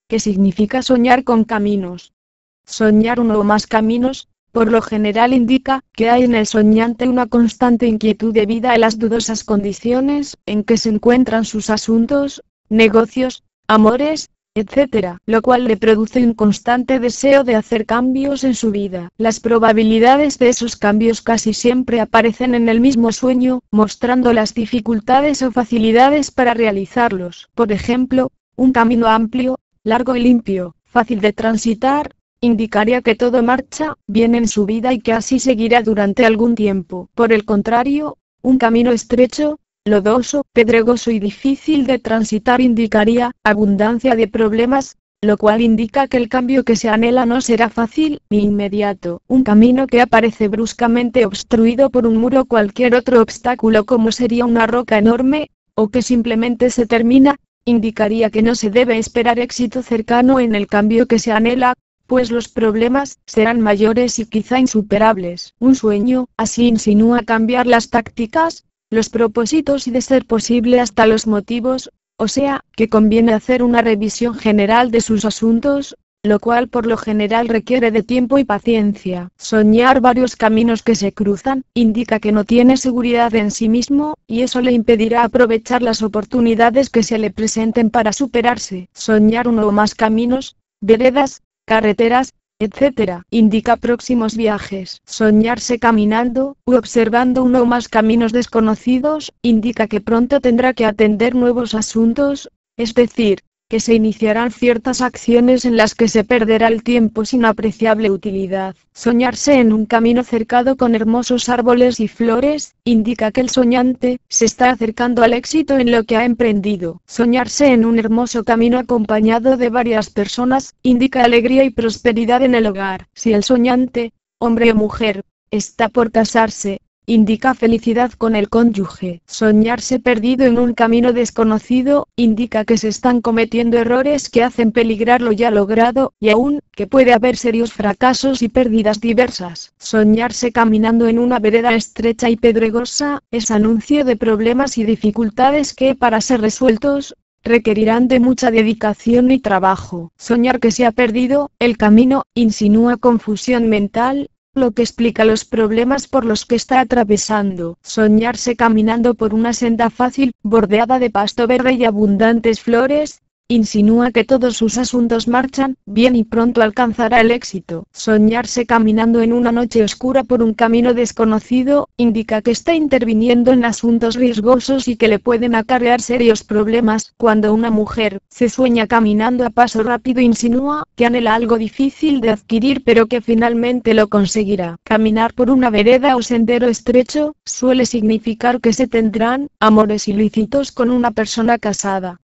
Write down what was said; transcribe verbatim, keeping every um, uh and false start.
¿Qué significa soñar con caminos? Soñar uno o más caminos, por lo general indica que hay en el soñante una constante inquietud debida a las dudosas condiciones en que se encuentran sus asuntos, negocios, amores, etcétera, lo cual le produce un constante deseo de hacer cambios en su vida. Las probabilidades de esos cambios casi siempre aparecen en el mismo sueño, mostrando las dificultades o facilidades para realizarlos. Por ejemplo, un camino amplio, largo y limpio, fácil de transitar, indicaría que todo marcha bien en su vida y que así seguirá durante algún tiempo. Por el contrario, un camino estrecho, lodoso, pedregoso y difícil de transitar indicaría abundancia de problemas, lo cual indica que el cambio que se anhela no será fácil ni inmediato. Un camino que aparece bruscamente obstruido por un muro o cualquier otro obstáculo como sería una roca enorme, o que simplemente se termina, indicaría que no se debe esperar éxito cercano en el cambio que se anhela, pues los problemas serán mayores y quizá insuperables. Un sueño, así insinúa cambiar las tácticas, los propósitos y de ser posible hasta los motivos, o sea, que conviene hacer una revisión general de sus asuntos, lo cual por lo general requiere de tiempo y paciencia. Soñar varios caminos que se cruzan, indica que no tiene seguridad en sí mismo, y eso le impedirá aprovechar las oportunidades que se le presenten para superarse. Soñar uno o más caminos, veredas, carreteras, etcétera, indica próximos viajes. Soñarse caminando, u observando uno o más caminos desconocidos, indica que pronto tendrá que atender nuevos asuntos, es decir, que se iniciarán ciertas acciones en las que se perderá el tiempo sin apreciable utilidad. Soñarse en un camino cercado con hermosos árboles y flores, indica que el soñante se está acercando al éxito en lo que ha emprendido. Soñarse en un hermoso camino acompañado de varias personas, indica alegría y prosperidad en el hogar. Si el soñante, hombre o mujer, está por casarse, indica felicidad con el cónyuge. Soñarse perdido en un camino desconocido, indica que se están cometiendo errores que hacen peligrar lo ya logrado, y aún, que puede haber serios fracasos y pérdidas diversas. Soñarse caminando en una vereda estrecha y pedregosa, es anuncio de problemas y dificultades que, para ser resueltos, requerirán de mucha dedicación y trabajo. Soñar que se ha perdido el camino, insinúa confusión mental, lo que explica los problemas por los que está atravesando. Soñarse caminando por una senda fácil, bordeada de pasto verde y abundantes flores, insinúa que todos sus asuntos marchan bien y pronto alcanzará el éxito. Soñarse caminando en una noche oscura por un camino desconocido, indica que está interviniendo en asuntos riesgosos y que le pueden acarrear serios problemas. Cuando una mujer se sueña caminando a paso rápido, insinúa que anhela algo difícil de adquirir pero que finalmente lo conseguirá. Caminar por una vereda o sendero estrecho, suele significar que se tendrán amores ilícitos con una persona casada.